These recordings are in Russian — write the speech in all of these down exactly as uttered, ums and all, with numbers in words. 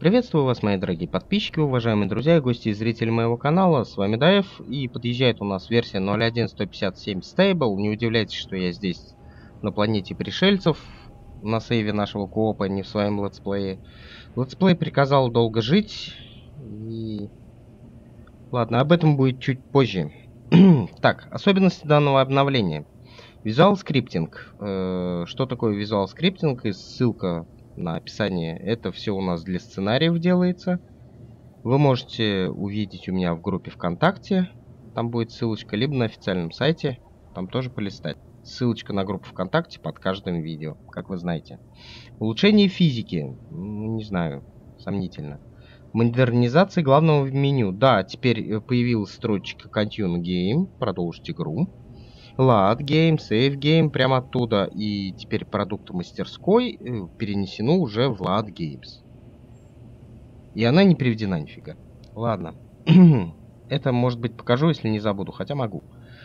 Приветствую вас, мои дорогие подписчики, уважаемые друзья и гости и зрители моего канала. С вами Даев, и подъезжает у нас версия ноль один сто пятьдесят семь Stable. Не удивляйтесь, что я здесь на планете пришельцев, на сейве нашего коопа, не в своем летсплее. Летсплей приказал долго жить, и... Ладно, об этом будет чуть позже. Так, особенности данного обновления. Визуал скриптинг. Э, что такое визуал скриптинг? И ссылка на описание. Это все у нас для сценариев делается. Вы можете увидеть у меня в группе ВКонтакте. Там будет ссылочка, либо на официальном сайте. Там тоже полистать. Ссылочка на группу ВКонтакте под каждым видео, как вы знаете. Улучшение физики. Не знаю, сомнительно. Модернизация главного меню. Да, теперь появилась строчка Continue Game. Продолжить игру. Load Game, Save Game, прямо оттуда. И теперь продукты мастерской перенесено уже в Load Games. И она не переведена нифига. Ладно. Это, может быть, покажу, если не забуду. Хотя могу.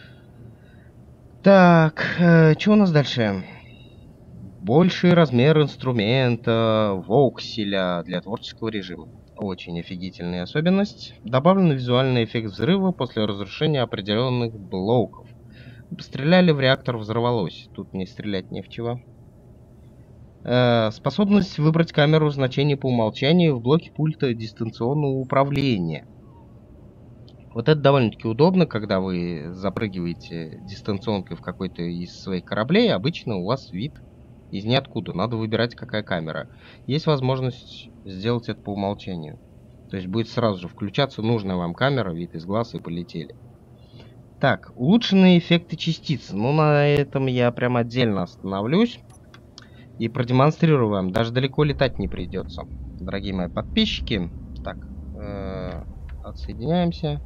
Так, э, что у нас дальше? Больший размер инструмента, вокселя для творческого режима. Очень офигительная особенность. Добавлен визуальный эффект взрыва после разрушения определенных блоков. Постреляли в реактор, взорвалось. Тут мне стрелять не в чего. Э, способность выбрать камеру значений по умолчанию в блоке пульта дистанционного управления. Вот это довольно-таки удобно, когда вы запрыгиваете дистанционкой в какой-то из своих кораблей. Обычно у вас вид из ниоткуда. Надо выбирать, какая камера. Есть возможность сделать это по умолчанию. То есть будет сразу же включаться нужная вам камера, вид из глаз, и полетели. Так, улучшенные эффекты частиц. Ну, на этом я прям отдельно остановлюсь и продемонстрирую вам. Даже далеко летать не придется, дорогие мои подписчики. Так, э-э, отсоединяемся.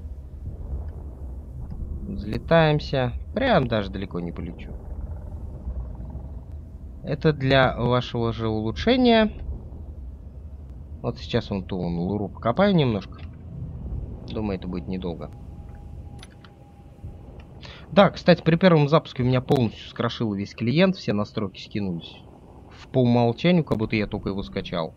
Взлетаемся. Прям даже далеко не полечу. Это для вашего же улучшения. Вот сейчас вон ту вон луру покопаю немножко. Думаю, это будет недолго. Да, кстати, при первом запуске у меня полностью скрошило весь клиент, все настройки скинулись в по умолчанию, как будто я только его скачал.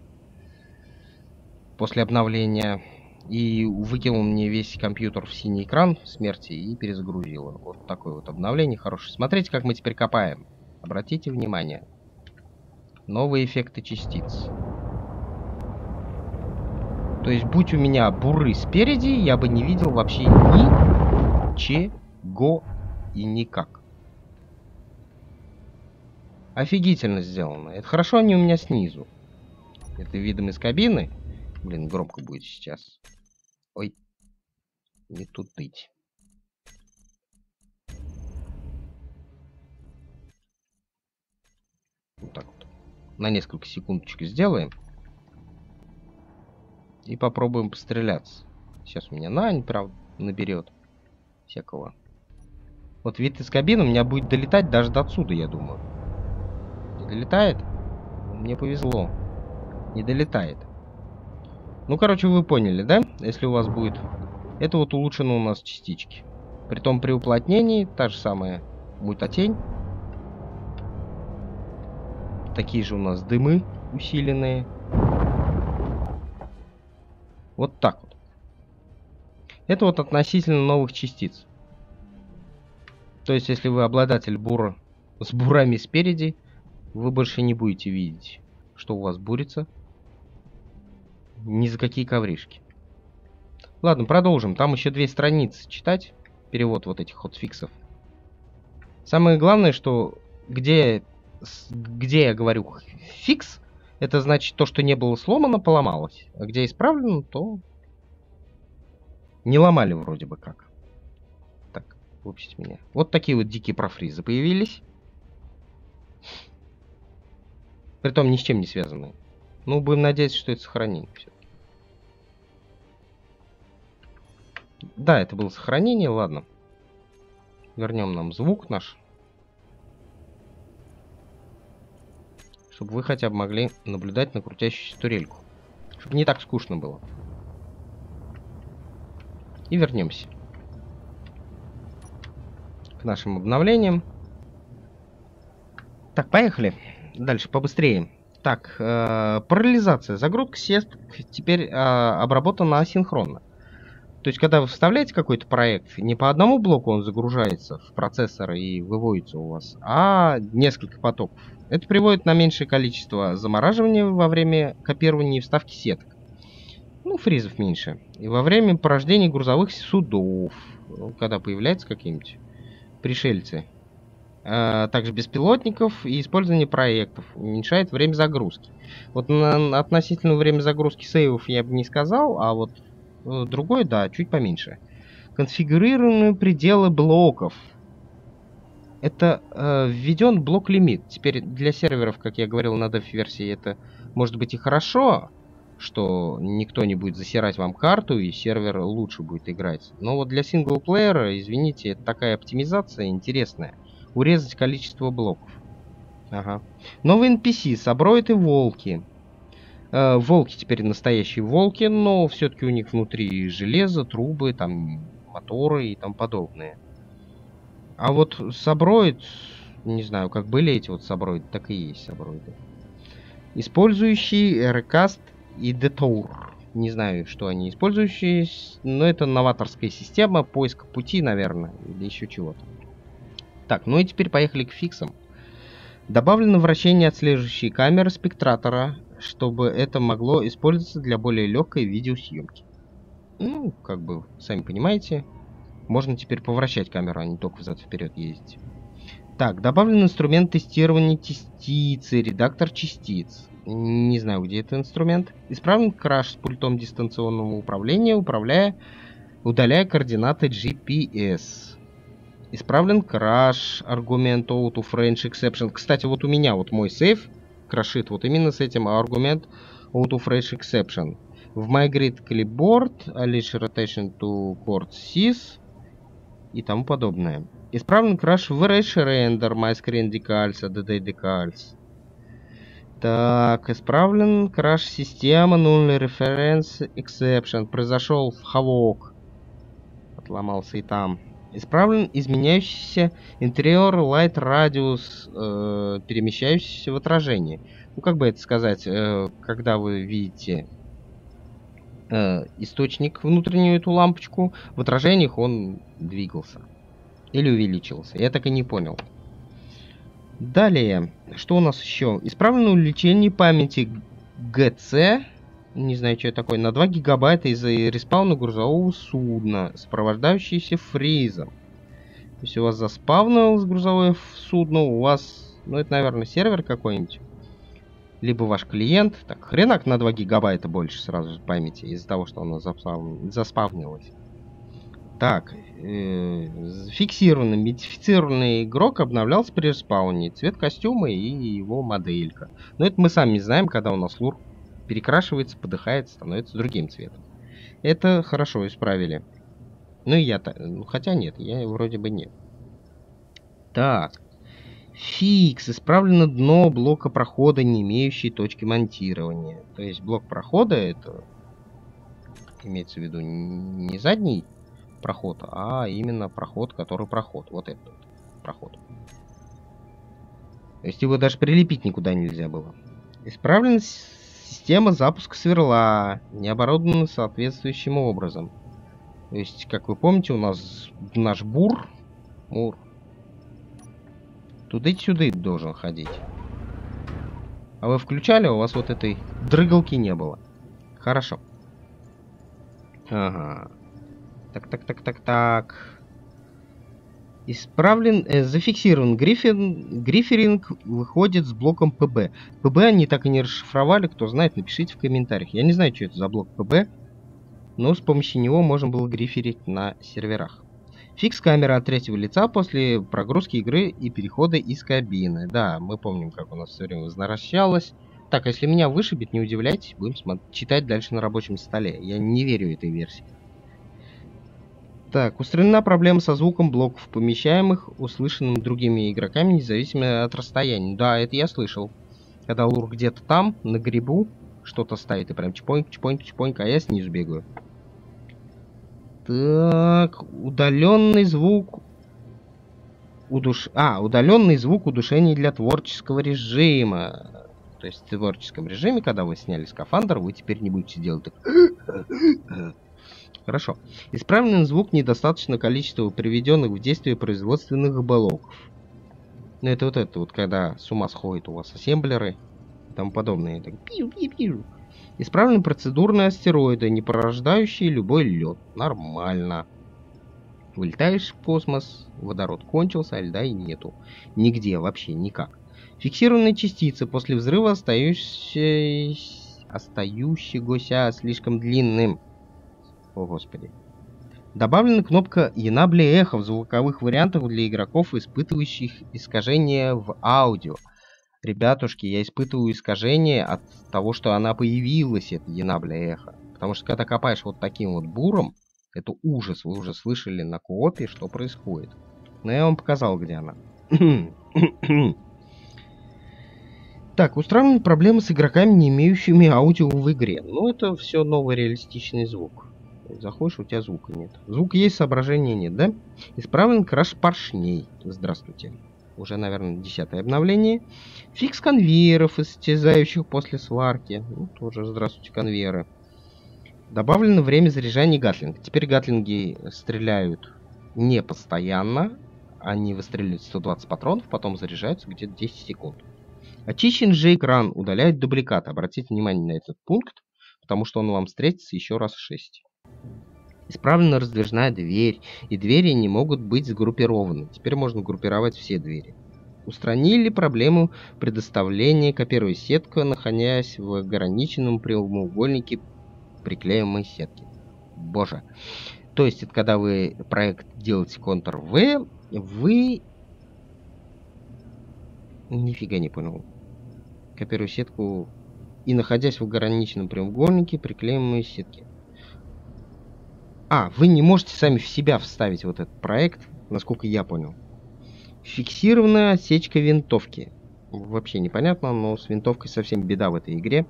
После обновления. И выкинул мне весь компьютер в синий экран смерти и перезагрузил. Вот такое вот обновление хорошее. Смотрите, как мы теперь копаем. Обратите внимание. Новые эффекты частиц. То есть, будь у меня буры спереди, я бы не видел вообще ничего. Го и никак. Офигительно сделано. Это хорошо, они у меня снизу. Это видом из кабины. Блин, громко будет сейчас. Ой. Не тут быть. Вот так вот. На несколько секундочек сделаем. И попробуем постреляться. Сейчас у меня Нань, правда, наберет всякого. Вот вид из кабины у меня будет долетать даже до отсюда, я думаю. Не долетает? Мне повезло. Не долетает. Ну, короче, вы поняли, да? Если у вас будет... Это вот улучшено у нас частички. Притом при уплотнении та же самая мультатень. Такие же у нас дымы усиленные. Вот так вот. Это вот относительно новых частиц. То есть, если вы обладатель бура с бурами спереди, вы больше не будете видеть, что у вас бурится. Ни за какие ковришки. Ладно, продолжим. Там еще две страницы читать. Перевод вот этих хотфиксов. Самое главное, что где, где я говорю фикс, это значит то, что не было сломано, поломалось. А где исправлено, то не ломали вроде бы как. Выпустите меня. Вот такие вот дикие профризы появились. Притом ни с чем не связанные. Ну, будем надеяться, что это сохранение все-таки. Да, это было сохранение, ладно. Вернем нам звук наш. Чтобы вы хотя бы могли наблюдать на крутящуюся турельку. Чтобы не так скучно было. И вернемся нашим обновлениям. Так, поехали. Дальше, побыстрее. Так, э, параллелизация. Загрузка сеток теперь э, обработана асинхронно. То есть, когда вы вставляете какой-то проект, не по одному блоку он загружается в процессор и выводится у вас, а несколько потоков. Это приводит на меньшее количество замораживания во время копирования и вставки сеток. Ну, фризов меньше. И во время порождения грузовых судов, когда появляются какие-нибудь пришельцы. А также беспилотников и использование проектов уменьшает время загрузки. Вот на относительно время загрузки сейвов я бы не сказал, а вот другой, да, чуть поменьше. Конфигурируемые пределы блоков. Это э, введен блок-лимит. Теперь для серверов, как я говорил на деф-версии, это может быть и хорошо, что никто не будет засирать вам карту и сервер лучше будет играть. Но вот для синглплеера, извините, это такая оптимизация интересная. Урезать количество блоков. Ага. Новые эн пи си, саброид и волки. Э, волки теперь настоящие волки, но все-таки у них внутри железо, трубы, там моторы и тому подобное. А вот саброид, не знаю, как были эти вот саброиды, так и есть саброиды. Использующие Recast и Detour. Не знаю, что они использующие, но это новаторская система поиска пути, наверное, или еще чего-то. Так, ну и теперь поехали к фиксам. Добавлено вращение отслеживающей камеры спектратора, чтобы это могло использоваться для более легкой видеосъемки. Ну, как бы, сами понимаете, можно теперь повращать камеру, а не только взад-вперед ездить. Так, добавлен инструмент тестирования частицы, редактор частиц. Не знаю, где этот инструмент. Исправлен краш с пультом дистанционного управления, управляя, удаляя координаты джи пи эс. Исправлен краш, аргумент out of range exception. Кстати, вот у меня вот мой сейф крашит вот именно с этим аргумент out of range exception. В migrate clipboard, unleash rotation to chord sys и тому подобное. Исправлен краш в erase render, my screen decals, add decals. Так, исправлен краш система null reference exception. Произошел в Havok. Отломался и там. Исправлен изменяющийся interior light radius, э, перемещающийся в отражении. Ну, как бы это сказать, э, когда вы видите э, источник внутреннюю эту лампочку, в отражениях он двигался. Или увеличился. Я так и не понял. Далее, что у нас еще? Исправлено увеличение памяти джи си. Не знаю, что это такое. На два гигабайта из-за респауна грузового судна, сопровождающийся фризом. То есть у вас заспавнилось грузовое судно, у вас, ну это, наверное, сервер какой-нибудь. Либо ваш клиент. Так, хренак на два гигабайта больше сразу же памяти из-за того, что оно заспавнилось. Так, э, фиксированный, модифицированный игрок обновлялся при респауне. Цвет костюма и его моделька. Но это мы сами знаем, когда у нас лур перекрашивается, подыхает, становится другим цветом. Это хорошо исправили. Ну и я-то... Ну, хотя нет, я вроде бы нет. Так. Фикс. Исправлено дно блока прохода, не имеющий точки монтирования. То есть блок прохода это... Имеется в виду не задний проход, а именно проход, который проход. Вот этот вот проход. То есть его даже прилепить никуда нельзя было. Исправлена система запуска сверла, не оборудована соответствующим образом. То есть, как вы помните, у нас наш бур, мур, туда-сюда должен ходить. А вы включали, у вас вот этой дрыгалки не было. Хорошо. Ага. Так, так, так, так, так. Исправлен, э, зафиксирован гриффин, гриферинг выходит с блоком пи би. пи би они так и не расшифровали, кто знает, напишите в комментариях. Я не знаю, что это за блок пи би, но с помощью него можно было гриферить на серверах. Фикс камеры от третьего лица после прогрузки игры и перехода из кабины. Да, мы помним, как у нас все время возвращалось. Так, а если меня вышибет, не удивляйтесь, будем читать дальше на рабочем столе. Я не верю этой версии. Так, устранена проблема со звуком блоков, помещаемых услышанным другими игроками, независимо от расстояния. Да, это я слышал. Когда лур где-то там, на грибу, что-то ставит, и прям чпоньк, чпоньк, чпоньк, а я снизу бегаю. Так, удаленный звук... Удуш... А, удаленный звук удушения для творческого режима. То есть в творческом режиме, когда вы сняли скафандр, вы теперь не будете делать так. Хорошо. Исправленный звук недостаточно количества приведенных в действие производственных блоков. Ну это вот это вот, когда с ума сходят у вас ассемблеры и тому подобное. Так, пиу-пиу-пиу. Исправлены процедурные астероиды, не порождающие любой лед. Нормально. Вылетаешь в космос, водород кончился, а льда и нету. Нигде, вообще никак. Фиксированные частицы после взрыва остающиеся, остающегося слишком длинным. О господи. Добавлена кнопка Enable эхо в звуковых вариантах для игроков, испытывающих искажения в аудио. Ребятушки, я испытываю искажение от того, что она появилась, это Enable эхо. Потому что когда копаешь вот таким вот буром, это ужас. Вы уже слышали на коопе, что происходит. Но я вам показал, где она. Так, устраивают проблемы с игроками, не имеющими аудио в игре. Ну, это все новый реалистичный звук. Заходишь, у тебя звука нет. Звук есть, соображения нет, да? Исправлен краш поршней. Здравствуйте. Уже, наверное, десятое обновление. Фикс конвейеров, исчезающих после сварки. Ну, тоже здравствуйте, конвейеры. Добавлено время заряжания гатлинга. Теперь гатлинги стреляют не постоянно. Они выстреливают сто двадцать патронов, потом заряжаются где-то десять секунд. Очищен же экран, удаляет дубликат. Обратите внимание на этот пункт, потому что он вам встретится еще раз шесть. Исправлена раздвижная дверь, и двери не могут быть сгруппированы. Теперь можно группировать все двери. Устранили проблему предоставления копируя сетку, находясь в ограниченном прямоугольнике приклеиваемой сетки. Боже. То есть, это когда вы проект делаете контр-В, вы... Нифига не понял. Копирую сетку и находясь в ограниченном прямоугольнике приклеиваемой сетки. А, вы не можете сами в себя вставить вот этот проект, насколько я понял. Фиксированная отсечка винтовки. Вообще непонятно, но с винтовкой совсем беда в этой игре.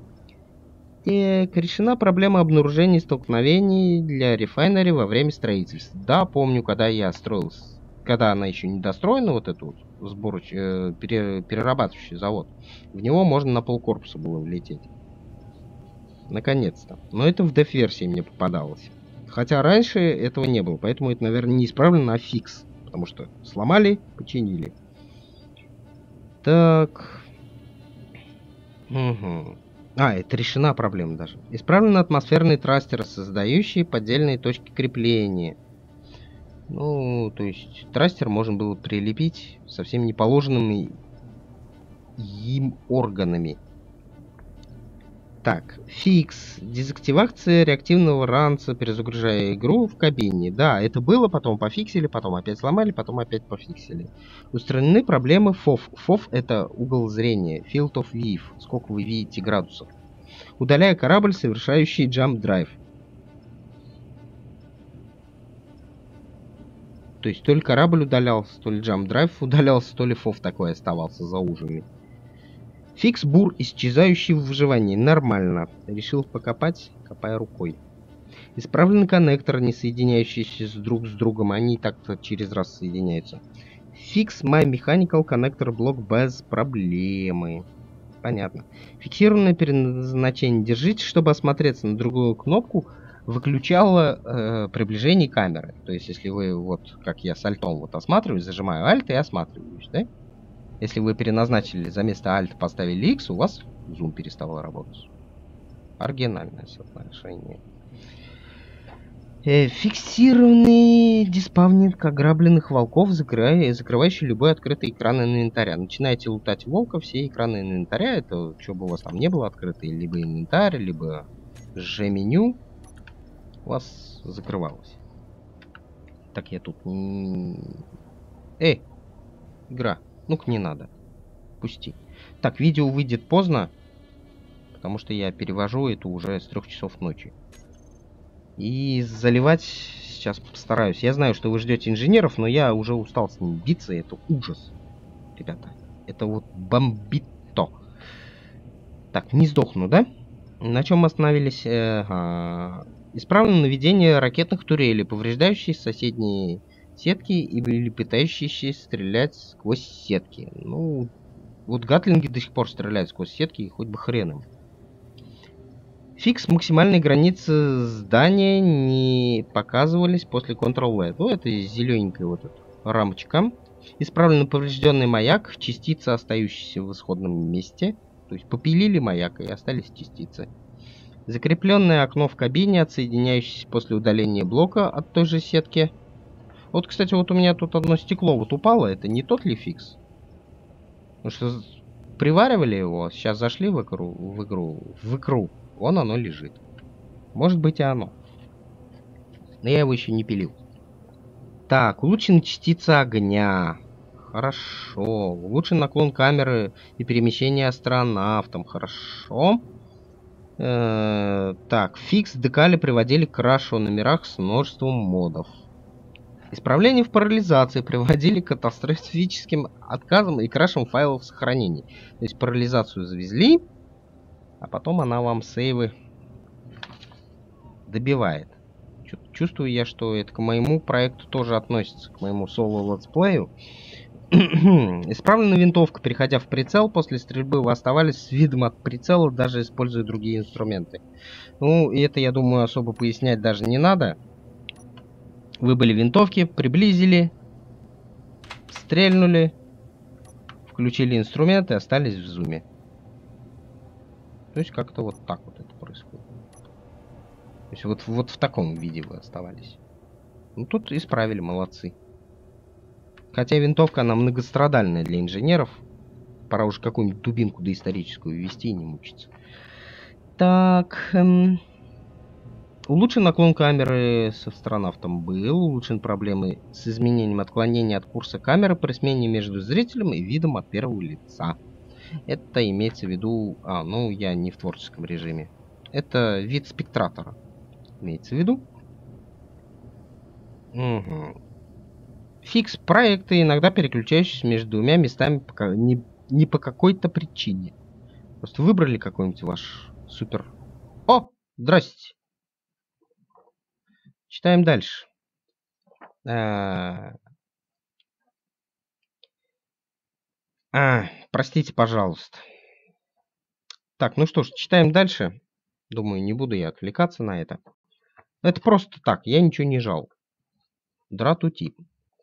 И решена проблема обнаружения столкновений для Refinery во время строительства. Да, помню, когда я строил, когда она еще не достроена, вот эту вот сбороч, э, пере, перерабатывающий завод, в него можно на полкорпуса было влететь. Наконец-то. Но это в деф-версии мне попадалось. Хотя раньше этого не было, поэтому это, наверное, не исправлено, а фикс. Потому что сломали, починили. Так. Угу. А, это решена проблема даже. Исправлены атмосферные трастеры, создающие поддельные точки крепления. Ну, то есть трастер можно было прилепить совсем неположенными им органами. Так, фикс. Дезактивация реактивного ранца, перезагружая игру в кабине. Да, это было, потом пофиксили, потом опять сломали, потом опять пофиксили. Устранены проблемы фоф. фоф это угол зрения, field of view, сколько вы видите градусов. Удаляя корабль, совершающий jump drive. То есть то ли корабль удалялся, то ли jump drive удалялся, то ли фоф такой оставался за ужами. Фикс бур, исчезающий в выживании. Нормально. Решил покопать, копая рукой. Исправлены коннекторы, не соединяющиеся с друг с другом. Они так-то через раз соединяются. Фикс My Mechanical Connector Block без проблемы. Понятно. Фиксированное переназначение. Держите, чтобы осмотреться на другую кнопку. Выключало э, приближение камеры. То есть, если вы, вот, как я с альтом вот осматриваюсь, зажимаю альт и осматриваюсь, да? Если вы переназначили за место Alt, поставили X, у вас зум переставал работать. Оригинальное соотношение. Э, фиксированный диспавнинг ограбленных волков, закрывая, закрывающий любой открытый экран инвентаря. Начинаете лутать волка, все экраны инвентаря, это что бы у вас там не было открыто, либо инвентарь, либо G-меню, у вас закрывалось. Так, я тут... Эй, игра. Ну-ка, не надо. Пусти. Так, видео выйдет поздно, потому что я перевожу это уже с трех часов ночи. И заливать сейчас постараюсь. Я знаю, что вы ждете инженеров, но я уже устал с ними биться. Это ужас. Ребята, это вот бомбито. Так, не сдохну, да? На чем мы остановились? Ага. Исправлено наведение ракетных турелей, повреждающие соседние... сетки или пытающиеся стрелять сквозь сетки. Ну, Вот гатлинги до сих пор стреляют сквозь сетки, и хоть бы хрен им. Фикс максимальной границы здания не показывались после контрол-V. Ну, это зелененькая вот эта рамочка. Исправлен поврежденный маяк, частицы, остающиеся в исходном месте. То есть попилили маяк, и остались частицы. Закрепленное окно в кабине, отсоединяющееся после удаления блока от той же сетки. Вот, кстати, вот у меня тут одно стекло вот упало. Это не тот ли фикс? Потому что приваривали его, сейчас зашли в игру, в игру, в игру. Вон оно лежит. Может быть и оно. Но я его еще не пилил. Так, улучшена частица огня. Хорошо. Улучшен наклон камеры и перемещение астронавтом. Хорошо. Э-э- так, фикс декали приводили к крашу в номерах с множеством модов. Исправления в парализации приводили к катастрофическим отказам и крашам файлов сохранений. То есть парализацию завезли, а потом она вам сейвы добивает. Чувствую я, что это к моему проекту тоже относится, к моему соло-летсплею. Исправлена винтовка. Переходя в прицел, после стрельбы вы оставались с видом от прицела, даже используя другие инструменты. Ну, и это, я думаю, особо пояснять даже не надо. Выбыли винтовки, приблизили, стрельнули, включили инструменты и остались в зуме. То есть как-то вот так вот это происходит. То есть вот, вот в таком виде вы оставались. Ну, тут исправили, молодцы. Хотя винтовка, она многострадальная для инженеров. Пора уже какую-нибудь дубинку доисторическую ввести и не мучиться. Так. Эм... Улучшен наклон камеры с астронавтом был. Улучшен проблемы с изменением отклонения от курса камеры при смене между зрителем и видом от первого лица. Это имеется в виду... А, ну, я не в творческом режиме. Это вид спектратора. Имеется в виду. Угу. Фикс проекты, иногда переключающиеся между двумя местами пока не, не по какой-то причине. Просто выбрали какой-нибудь ваш супер... О! Здрасте! Читаем дальше. А, а, простите, пожалуйста. Так, ну что ж, читаем дальше. Думаю, не буду я отвлекаться на это. Это просто так, я ничего не жал. Дратути.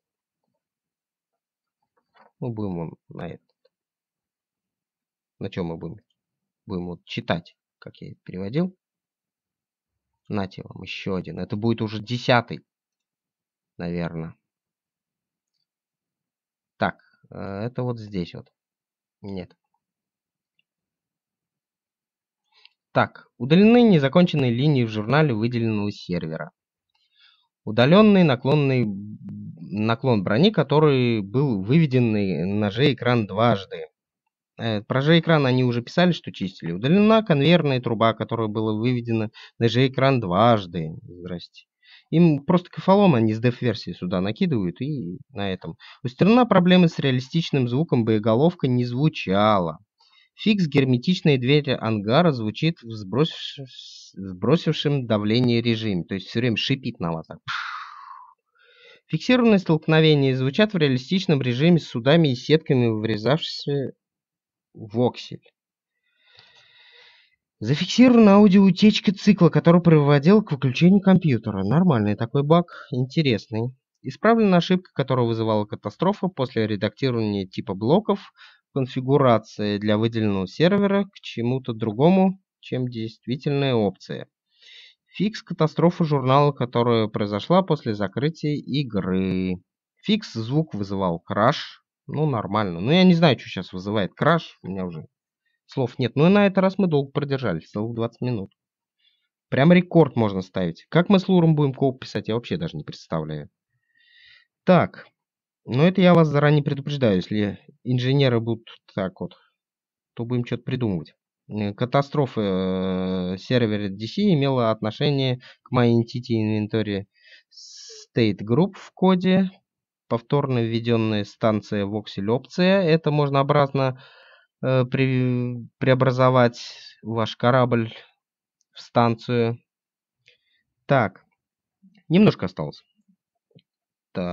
Ну, будем вон на это. На чем мы будем? Будем вот читать, как я это переводил. Нате вам еще один. Это будет уже десятый, наверное. Так, это вот здесь вот. Нет. Так, удалены незаконченные линии в журнале выделенного сервера. Удаленный наклонный наклон брони, который был выведен на Ж-экран дважды. Э, про Ж-экран они уже писали, что чистили. Удалена конвейерная труба, которая была выведена на Ж-экран дважды. Здрасте. Им просто кафалом они с деф-версии сюда накидывают, и на этом. Устранена проблема с реалистичным звуком, боеголовка не звучала. Фикс герметичная дверь ангара звучит в сбросившем, сбросившем давление режиме. То есть все время шипит на вас. Так. Фиксированные столкновения звучат в реалистичном режиме с судами и сетками, врезавшись в оксель. Зафиксирована аудиоутечка цикла, который приводил к выключению компьютера. Нормальный такой баг, интересный. Исправлена ошибка, которая вызывала катастрофу после редактирования типа блоков, конфигурация для выделенного сервера к чему-то другому, чем действительная опция. Фикс катастрофы журнала, которая произошла после закрытия игры. Фикс звук вызывал краш. Ну, нормально. Ну, я не знаю, что сейчас вызывает краш. У меня уже слов нет. Ну и на этот раз мы долго продержались. Целых двадцать минут. Прям рекорд можно ставить. Как мы с Луром будем кооп писать, я вообще даже не представляю. Так. Но это я вас заранее предупреждаю. Если инженеры будут так вот, то будем что-то придумывать. Катастрофа э, сервера ди си имела отношение к MyEntity Inventory State Group в коде. Повторно введенная станция Voxel опция. Это можно обратно э, при, преобразовать ваш корабль в станцию. Так. Немножко осталось. Так.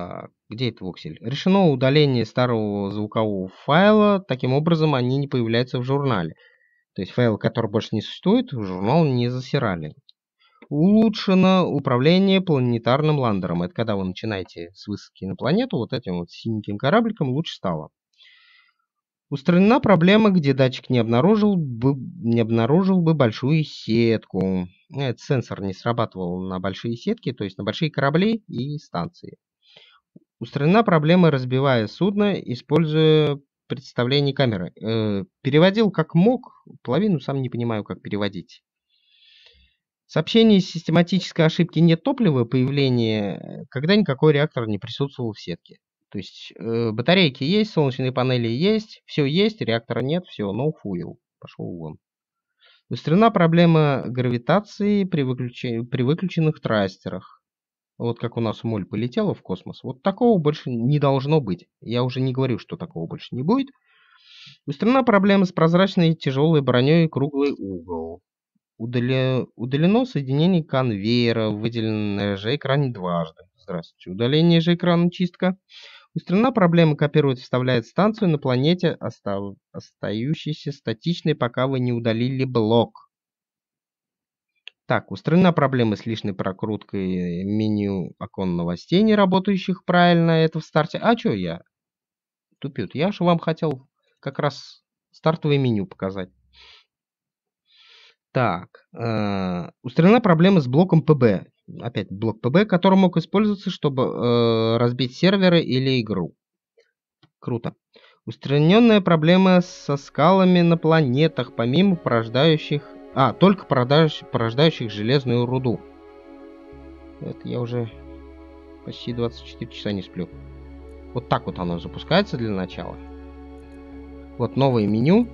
Где это воксель? Решено удаление старого звукового файла. Таким образом, они не появляются в журнале. То есть файл, который больше не существует, в журнал не засирали. Улучшено управление планетарным ландером. Это когда вы начинаете с высадки на планету, вот этим вот синеньким корабликом лучше стало. Устранена проблема, где датчик не обнаружил бы, не обнаружил бы большую сетку. Этот сенсор не срабатывал на большие сетки, то есть на большие корабли и станции. Устранена проблема, разбивая судно, используя представление камеры. Э, переводил как мог, половину сам не понимаю, как переводить. Сообщение систематической ошибки нет топлива, появление, когда никакой реактор не присутствовал в сетке. То есть э, батарейки есть, солнечные панели есть, все есть, реактора нет, все, no fuel, пошел вон. Устранена проблема гравитации при, выключи... при выключенных трастерах. Вот как у нас моль полетела в космос, вот такого больше не должно быть. Я уже не говорю, что такого больше не будет. Устранена проблема с прозрачной тяжелой броней круглый угол. Удали... Удалено соединение конвейера, выделено на же-экране дважды. Здравствуйте. Удаление же-экрана, чистка. Устранена проблема, копирует, вставляет станцию на планете, остав... остающейся статичной, пока вы не удалили блок. Так, устранена проблема с лишней прокруткой меню окон новостей, не работающих правильно. Это в старте. А что я? Тупит. Я же вам хотел как раз стартовое меню показать. Так, э, устранена проблема с блоком пэ бэ. Опять блок пэ бэ, который мог использоваться, чтобы э, разбить серверы или игру. Круто. Устраненная проблема со скалами на планетах, помимо порождающих... А, только порождающих, порождающих железную руду. Это я уже почти двадцать четыре часа не сплю. Вот так вот оно запускается для начала. Вот новое меню.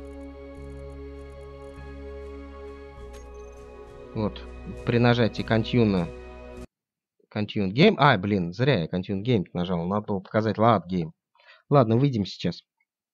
Вот, при нажатии Continue, Continue Game... А, блин, зря я Continue Game нажал. Надо было показать Load Game. Ладно, выйдем сейчас.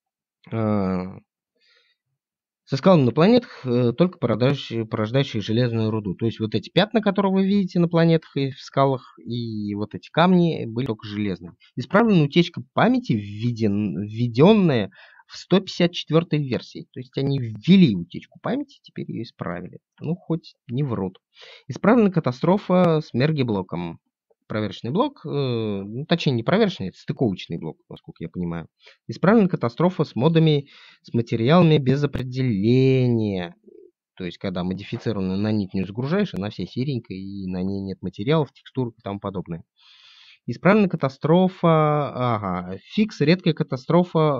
Со скалами на планетах только порождающие, порождающие железную руду. То есть вот эти пятна, которые вы видите на планетах и в скалах, и вот эти камни были только железные. Исправлена утечка памяти, введен, введенная в сто пятьдесят четвёртой версии. То есть они ввели утечку памяти, теперь ее исправили. Ну, хоть не врут. Исправлена катастрофа с Мерги-блоком. Проверочный блок, э, ну, точнее не проверочный, это стыковочный блок, насколько я понимаю. Исправлена катастрофа с модами, с материалами без определения. То есть, когда модифицированную нанить не загружаешь, она вся серенькая, и на ней нет материалов, текстур и тому подобное. Исправлена катастрофа, ага, фикс, редкая катастрофа,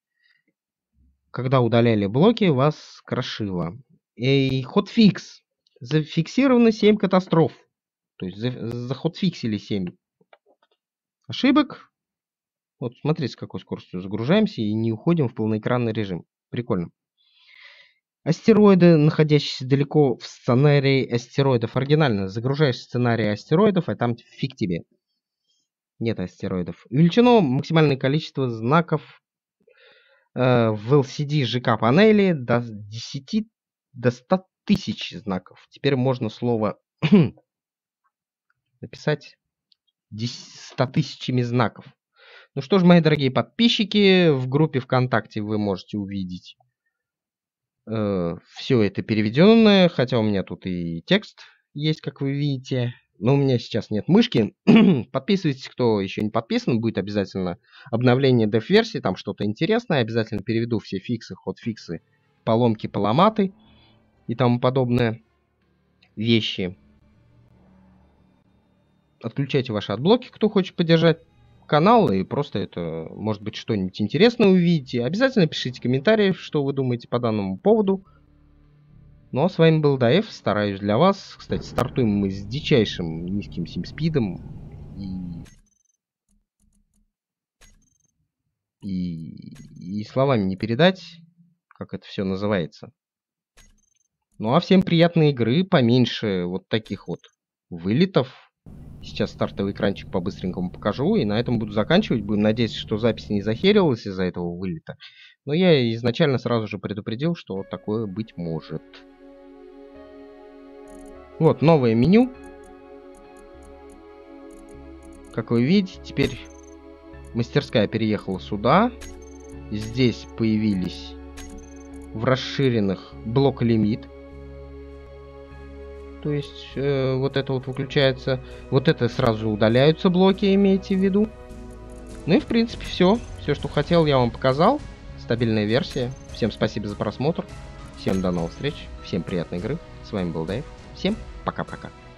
когда удаляли блоки, вас крошило. И хотфикс, зафиксировано семь катастроф. То есть захотфиксили семь ошибок. Вот смотрите, с какой скоростью загружаемся и не уходим в полноэкранный режим. Прикольно. Астероиды, находящиеся далеко в сценарии астероидов. Оригинально загружаешь сценарий астероидов, а там фиг тебе. Нет астероидов. Увеличено максимальное количество знаков э, в эл си ди жэ ка панели до десяти до ста тысяч знаков. Теперь можно слово написать ста тысячами знаков. Ну что ж, мои дорогие подписчики, в группе ВКонтакте вы можете увидеть э, все это переведенное, хотя у меня тут и текст есть, как вы видите. Но у меня сейчас нет мышки. Подписывайтесь, кто еще не подписан, будет обязательно обновление дев-версии, там что-то интересное. Обязательно переведу все фиксы, хотфиксы, поломки, поломаты и тому подобное вещи. Отключайте ваши отблоки, кто хочет поддержать канал, и просто это, может быть, что-нибудь интересное увидите. Обязательно пишите комментарии, что вы думаете по данному поводу. Ну а с вами был Даев, стараюсь для вас. Кстати, стартуем мы с дичайшим низким симспидом. И... И... и словами не передать, как это все называется. Ну а всем приятной игры, поменьше вот таких вот вылетов. Сейчас стартовый экранчик по-быстренькому покажу, и на этом буду заканчивать. Будем надеяться, что запись не захерилась из-за этого вылета. Но я изначально сразу же предупредил, что вот такое быть может. Вот новое меню. Как вы видите, теперь Мастерская переехала сюда. Здесь появились в расширенных блок-лимит. То есть э, вот это вот выключается. Вот это сразу удаляются блоки, имейте в виду. Ну и в принципе все. Все, что хотел, я вам показал. Стабильная версия. Всем спасибо за просмотр. Всем до новых встреч. Всем приятной игры. С вами был Дэйв. Всем пока-пока.